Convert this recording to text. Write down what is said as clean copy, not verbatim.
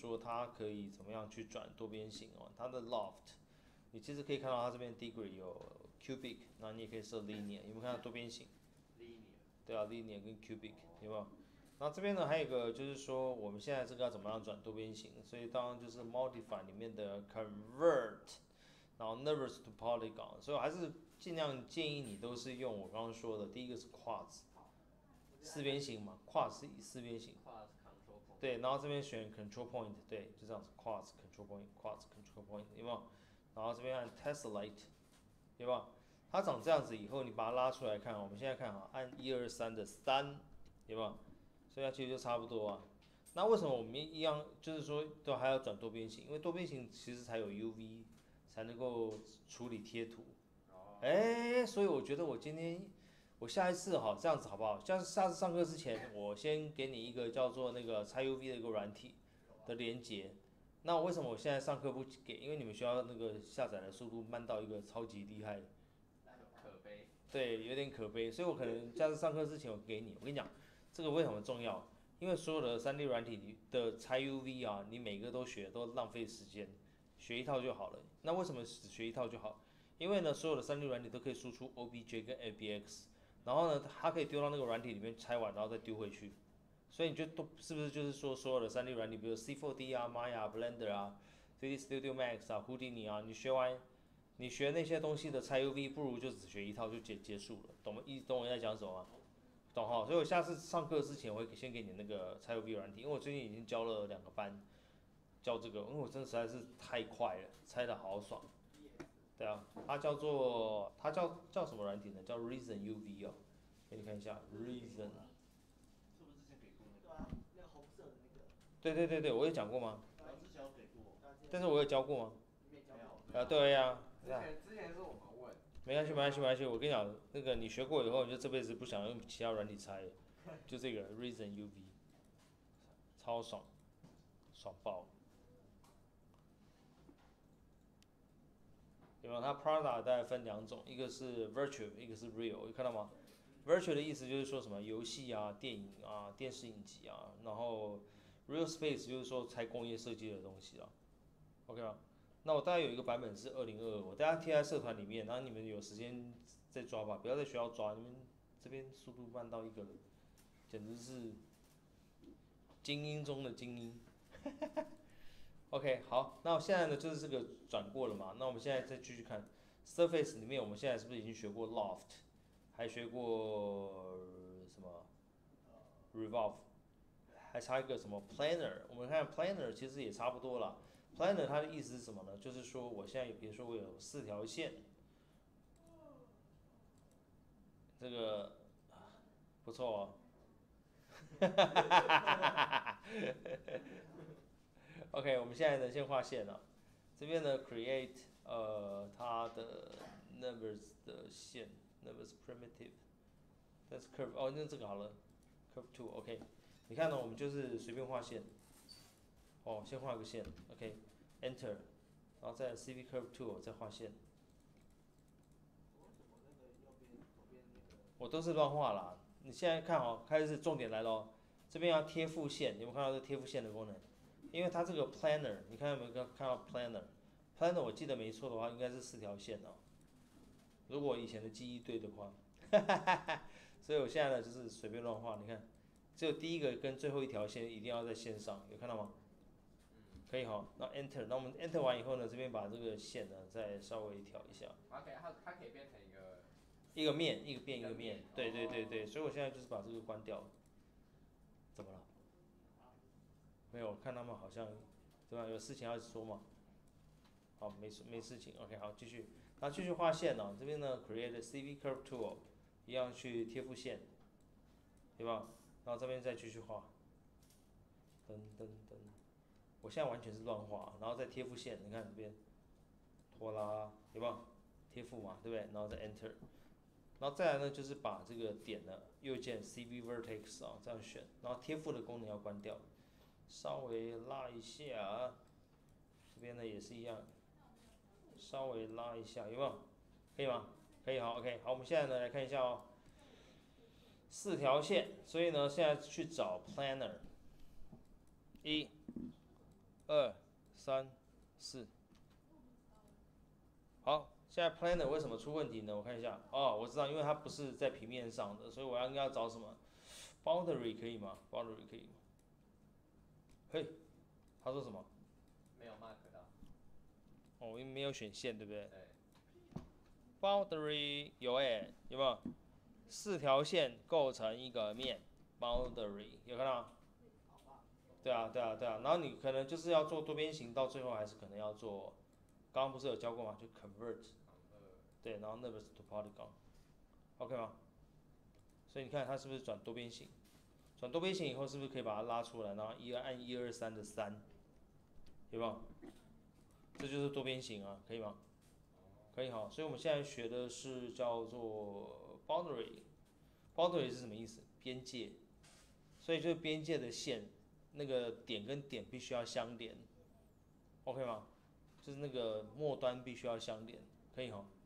说它可以怎么样去转多边形哦。它的 loft， 你其实可以看到它这边 degree 有 cubic， 然后你也可以设 linear， 有没有看到多边形 linear。 对啊，linear 跟 cubic 有没有？然后这边呢还有一个就是说我们现在这个要怎么样转多边形，所以当然就是 modify 里面的 convert， 然后 nervous to polygon， 所以我还是尽量建议你都是用我刚刚说的，第一个是 quads。四边形嘛，quad 是四边形。 quad control point。 对，然后这边选 control point， 对，就这样子，quad control point，quad control point， 有没有？然后这边按 tessellate， 有没有？它长这样子以后，你把它拉出来看，我们现在看啊，按123的3，有没有？所以它其实就差不多啊。那为什么我们一样，就是说都还要转多边形？因为多边形其实才有 UV， 才能够处理贴图。所以我觉得我下一次哈这样子好不好？下次上课之前，我先给你一个叫做那个 XUV 的一个软体的连接。那为什么我现在上课不给？因为你们学校那个下载的速度慢到一个超级厉害， 可悲。 对，有点可悲。所以我可能下次上课之前我给你。我跟你讲，这个为什么重要？因为所有的3D 软体的 XUV 啊，你每个都学都浪费时间，学一套就好了。那为什么只学一套就好？因为呢，所有的3D 软体都可以输出 OBJ 跟 ABX，然后呢，它可以丢到那个软体里面拆完，然后再丢回去。所以你就都是不是就是说所有的3D 软体，比如 C4D 啊、Maya、Blender 啊、3D Studio Max 啊、Houdini 啊，你学那些东西的 XUV， 不如就只学一套就结束了，懂我在讲什么吗？懂哈？所以我下次上课之前，我会先给你那个 XUV 软体，因为我最近已经教了2个班，教这个，因为我真的实在是太快了，拆的好爽。对啊，它叫什么软体呢？叫 Reason UV 哦，给你看一下 Reason。 是不是之前给过那个？ 对啊，那个红色的那个。 对，我有讲过吗？ 之前有给过。 但是我有教过吗？ 你没教过。 对呀、 之前是我们问。 没关系，我跟你讲，那个你学过以后，你就这辈子不想用其他软体拆，就这个 Reason UV， 超爽，爽爆。有没有？它 Prada 大概分2种，一个是 Virtual， 一个是 Real， 有看到吗？Virtual 的意思就是说什么游戏啊、电影啊、电视影集啊，然后 Real Space 就是说拆工业设计的东西啊。OK 吗？那我大概有一个版本是2022，我大家贴在社团里面，然后你们有时间再抓吧，不要在学校抓，你们这边速度慢到一个，简直是精英中的精英。OK， 好，那我现在呢就是这个转过了嘛，那我们现在再继续看 Surface 里面，我们现在是不是已经学过 Loft， 还学过什么 Revolve， 还差一个什么 Planner， 我们看 Planner 其实也差不多了。Planner 它的意思是什么呢？就是说我现在比如说我有4条线，这个不错哦。OK， 我们现在呢先画线了，这边呢 create 它的 numbers 的线 numbers primitive， 但是 curve 哦那这个好了 curve two OK， 你看呢我们就是随便画线，先画个线 OK enter， 然后再 CV curve two 再画线，我都是乱画啦。你现在看开始重点来咯，这边要贴附线，有没有看到这贴附线的功能？因为它这个 planner， 你看有没有看到 planner？planner 我记得没错的话，应该是4条线哦。如果我以前的记忆对的话，所以我现在呢就是随便乱画，你看，只有第一个跟最后一条线一定要在线上，有看到吗？可以哈，那 enter， 那我们 enter 完以后呢，这边把这个线呢再稍微调一下。 它可以变成一个面，一个变一个面，对，所以我现在就是把这个关掉。怎么了？没有，看他们好像，对吧？有事情要说嘛。好，没事情 ，OK， 好，继续，那继续画线哦。这边呢，create CV curve tool， 一样去贴附线，对吧？然后这边再继续画，噔，我现在完全是乱画，然后再贴附线，你看这边，拖拉，有没有？贴附嘛，对不对？然后再 enter， 然后再来呢就是把这个点呢，右键 CV vertex 这样选，然后贴附的功能要关掉，稍微拉一下，这边呢也是一样。稍微拉一下，有没有？可以吗？可以，好 ，OK， 好，我们现在呢来看一下哦，4条线，所以呢现在去找 planner， 2、3、4。好，现在 Planner 为什么出问题呢？我看一下，哦，我知道，因为它不是在平面上的，所以我应该要找什么 boundary 可以吗 ？boundary 可以吗？嘿，他说什么？ 没有 mark 到。 哦，因为没有选线，对不对？ 对。 boundary 有有没有？4条线构成一个面 ，boundary 有看到？对啊，对啊，对啊。然后你可能就是要做多边形，到最后还是可能要做，刚刚不是有教过吗？就 convert， 对，然后那个是 to polygon，OK 吗？所以你看它是不是转多边形？转多边形以后是不是可以把它拉出来，然后按1、2、3的3，有没有？这就是多边形啊，可以吗？可以哈，所以我们现在学的是叫做 boundary，boundary 是什么意思？边界，所以就是边界的线，那个点跟点必须要相连 ，OK 吗？就是那个末端必须要相连，可以哈。